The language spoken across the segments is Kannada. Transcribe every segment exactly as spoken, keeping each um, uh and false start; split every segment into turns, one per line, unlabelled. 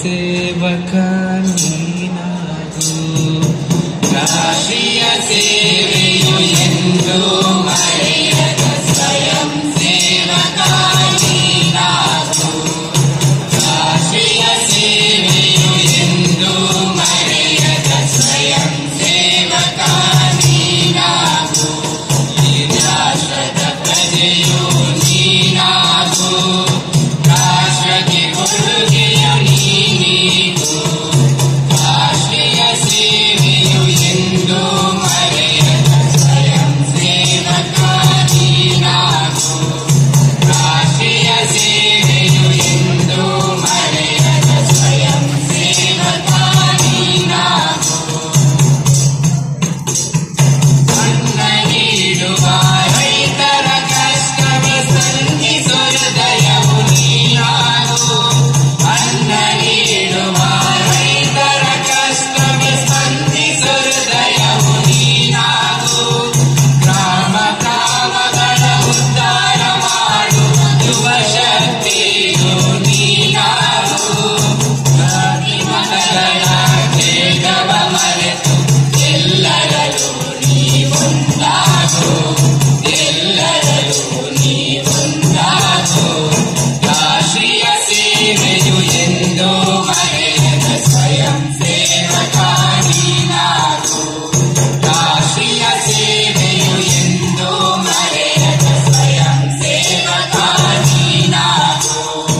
ಸೇವಕ ನೀನಾಗು. ರಾಷ್ಟ್ರೀಯ ಸೇವೆಯು ಎಂದು ಮರೆಯದ ಸ್ವಯಂ ಸೇವಕ ನೀನಾಗು. ರಾಷ್ಟ್ರೀಯ ಸೇವೆಯು ಎಂದು ಮರೆಯದ ಸ್ವಯಂ ಸೇವಕ ನೀನಾಗು. ಈ ರಾಷ್ಟ್ರದ ಪ್ರಜೆಯು ನೀನಾಗು. ರಾಷ್ಟ್ರಕ್ಕೆ ಕೊಡುಗೆಯು ನೀನೀಗು. ರಾಷ್ಟ್ರೀಯ ಸೇವೆಯು ಎಂದು ಮರೆಯದ ಸ್ವಯಂ ಸೇವಕ ನೀನಾಗು. ರಾಷ್ಟ್ರೀಯ ಸೇವೆಯು ಎಂದು ಮರೆಯದ ಸ್ವಯಂ ಸೇವಕ ನೀನಾಗು. ಅನ್ನ ನೀಡುವ ರೈತರ ಕಷ್ಟವೇ ಸಂಧಿಸೋ ಹೃದಯವು ನೀನಾಗು. ಅನ್ನ ನೀಡುವ ರೈತರ ಕಷ್ಟವೇ ಸ್ಪಂದಿಸೋ ಹೃದಯವು ನೀನಾಗು. ಗ್ರಾಮ ಗ್ರಾಮಗಳ ಉದ್ಧಾರ ಮಾಡುವ ಯುವ ಶಕ್ತಿಯು ನೀನಾಗು. ಜಾತಿ ಮತಗಳ ಭೇದವ ಮರೆತು ಎಲ್ಲರಲ್ಲೂ ನೀ ಒಂದಾಗು. ಎಲ್ಲರಲ್ಲೂ ನೀ ಒಂದಾಗು. ರಾಷ್ಟ್ರೀಯ ಸೇವೆಯು ಎಂದು ಮರೆಯದ ಸ್ವಯಂ ಸೇವಕ ನೀನಾಗು. ರಾಷ್ಟ್ರೀಯ ಸೇವೆಯು ಎಂದು ಮರೆಯದ ಸ್ವಯಂ ಸೇವಕ ನೀನಾಗು.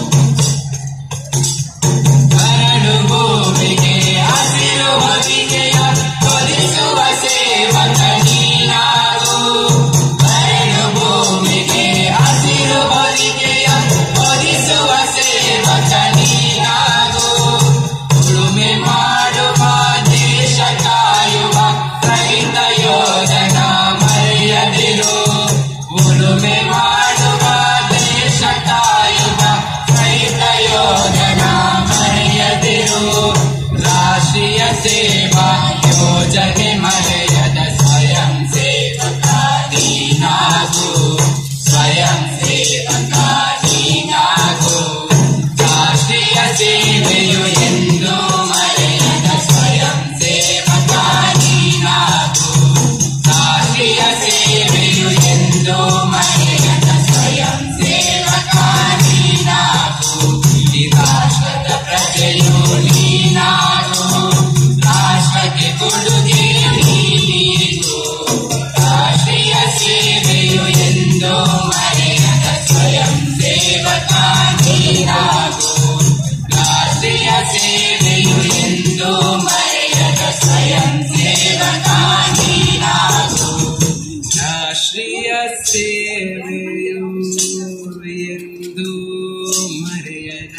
ಬರಡು ಭೂಮಿಗೆ ಹಸಿರು ಹೊದಿಕೆಯ ಹೊದಿಸುವ ಸೇವಕ ನೀನಾಗು. ಬರಡು ಭೂಮಿಗೆ ಹಸಿರು ಹೊದಿಕೆಯ ಹೊದಿಸುವ ಸೇವಕ ನೀನಾಗು. ಉಳುಮೆ ಮಾಡುವ ದೇಶ ಕಾಯುವ ರೈತ ಯೋಧನ ಮರೆಯದಿರು. ಉಳುಮೆ ಮಾಡುವ ದೇಶ ಕಾಯುವ ರೈತ ಯೋಧನ ಮರೆಯದಿರು. ರಾಷ್ಟ್ರೀಯ ಸೇವಾ ಯೋಜನೆ ಮರೆಯದ ಸ್ವಯಂ ಸೇವಕ ನೀನಾಗು. ಸ್ವಯಂ ಸೇವಕ ನೀನಾಗು. ರಾಷ್ಟ್ರೀಯ ಸೇವೆಯು ಎಂದು ಮರೆಯದ ಸ್ವಯಂ ಸೇವಕ ನೀನಾಗು. ರಾಷ್ಟ್ರೀಯ ಸೇವೆಯು ಎಂದು ಮರೆಯದ ಸ್ವಯಂ ಸೇವಕ ನೀನಾಗು. ಈ ರಾಷ್ಟ್ರದ ಪ್ರಜೆಯು ನೀನಾಗು. ರಾಷ್ಟ್ರಕ್ಕೆ ಕೊಡುಗೆಯು ನೀನೀಗು. ರಾಷ್ಟ್ರೀಯ ಸೇವೆಯು ಎಂದು ಮರೆಯದ ಸ್ವಯಂ ಸೇವಕ ನೀನಾಗು. ರಾಷ್ಟ್ರೀಯ ಸೇವೆಯು ಎಂದು ಮರೆಯದ ಸ್ವಯಂ ಸೇವಕ ನೀನಾಗು. ರಾಷ್ಟ್ರೀಯ ಸೇವೆಯು ಎಂದು ಮರೆಯದ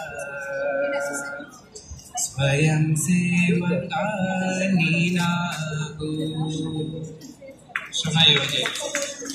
ಸ್ವಯಂ ಸೇವಕ ನೀನಾಗು. ಶ್ರಮ ಯೋಜನೆ